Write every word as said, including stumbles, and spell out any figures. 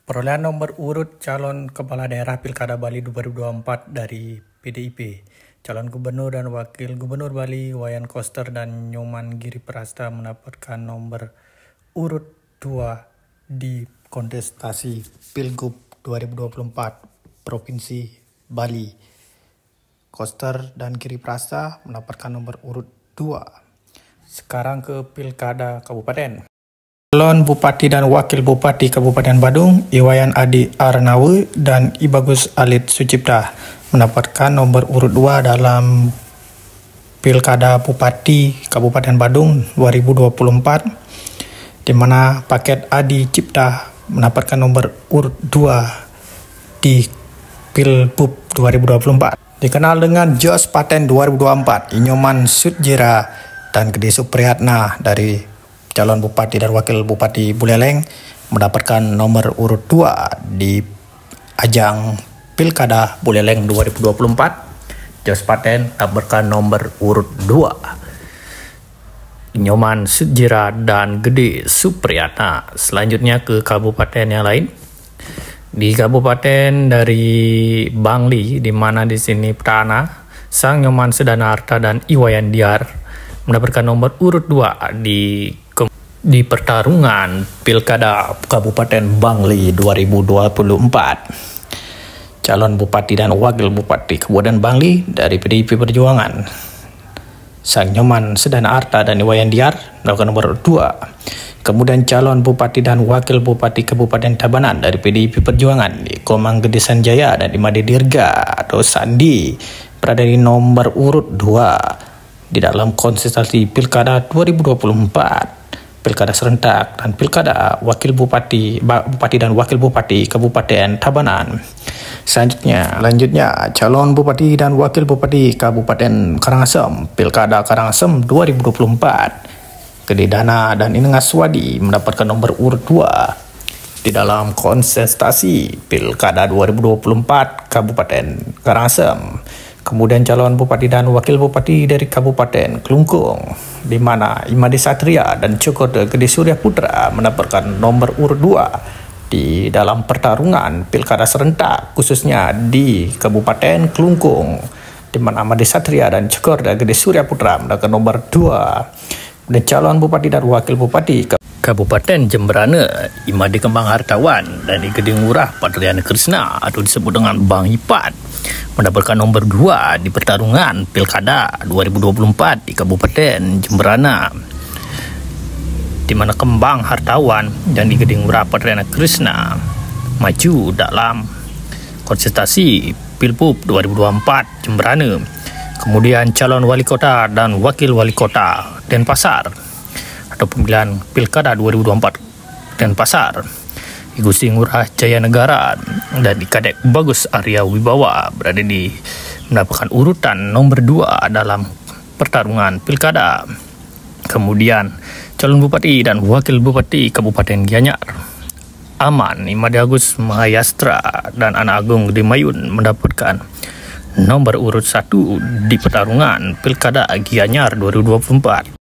Perolehan nomor urut calon kepala daerah Pilkada Bali dua ribu dua puluh empat dari P D I P. Calon gubernur dan wakil gubernur Bali Wayan Koster dan Nyoman Giriprasta mendapatkan nomor urut dua di kontestasi Pilgub dua ribu dua puluh empat Provinsi Bali. Koster dan Giriprasta mendapatkan nomor urut dua. Sekarang ke Pilkada Kabupaten. Calon Bupati dan Wakil Bupati Kabupaten Badung, Iwayan Adi Arnawe dan I Bagus Alit Sucipta mendapatkan nomor urut dua dalam Pilkada Bupati Kabupaten Badung dua ribu dua puluh empat, di mana paket Adi Cipta mendapatkan nomor urut dua di Pilbub dua ribu dua puluh empat. Dikenal dengan Jos Paten dua ribu dua puluh empat, Inyoman Sudjira dan Gede Supriyatna dari calon Bupati dan Wakil Bupati Buleleng mendapatkan nomor urut dua di ajang Pilkada Buleleng dua ribu dua puluh empat. Jos Paten mendapatkan nomor urut dua. Nyoman Sudjira dan Gede Supriyatna. Selanjutnya ke kabupaten yang lain. Di kabupaten dari Bangli, di mana di sini petana Sang Nyoman Sudanarta dan Iwayan Diar mendapatkan nomor urut dua di di pertarungan Pilkada Kabupaten Bangli dua ribu dua puluh empat. Calon Bupati dan Wakil Bupati Kabupaten Bangli dari P D I P Perjuangan, Sang Nyoman Sudanarta dan Iwayan Diar mendapatkan nomor urut dua. Kemudian calon Bupati dan Wakil Bupati Kabupaten Tabanan dari P D I P Perjuangan, di Komang Gede Sanjaya dan Imade Dirga atau Sandi berada di nomor urut dua di dalam kontestasi Pilkada dua ribu dua puluh empat. Pilkada serentak dan Pilkada Wakil Bupati, Bupati dan Wakil Bupati Kabupaten Tabanan. Selanjutnya, lanjutnya calon Bupati dan Wakil Bupati Kabupaten Karangasem, Pilkada Karangasem dua ribu dua puluh empat. Gede Dana dan Inengas Wadi mendapatkan nomor urut dua di dalam kontestasi Pilkada dua ribu dua puluh empat Kabupaten Karangasem. Kemudian calon Bupati dan Wakil Bupati dari Kabupaten Kelungkung, di mana Imade Satria dan Cokorda Gede Surya Putra mendapatkan nomor urut dua di dalam pertarungan Pilkada serentak, khususnya di Kabupaten Kelungkung, di mana Imade Satria dan Cokorda Gede Surya Putra mendapatkan nomor dua. Dan calon Bupati dan Wakil Bupati Kabupaten Jemberana, Imade Kembang Hartawan dan I Geding Murah Padriana Krishna atau disebut dengan Bang Ipat mendapatkan nomor dua di pertarungan Pilkada dua ribu dua puluh empat di Kabupaten Jemberana, di mana Kembang Hartawan dan I Geding Murah Padriana Krishna maju dalam kontestasi Pilbub dua ribu dua puluh empat Jemberana. Kemudian calon wali kota dan wakil wali kota Denpasar atau pemilihan Pilkada dua ribu dua puluh empat Denpasar, I Gusti Ngurah Jaya Negara dan I Kadek Bagus Arya Wibawa berada di mendapatkan urutan nomor dua dalam pertarungan Pilkada. Kemudian calon Bupati dan Wakil Bupati Kabupaten Gianyar, Aman Imade Agus Mahayastra dan Anak Agung Gede Mayun mendapatkan nomor urut satu di pertarungan Pilkada Gianyar dua ribu dua puluh empat.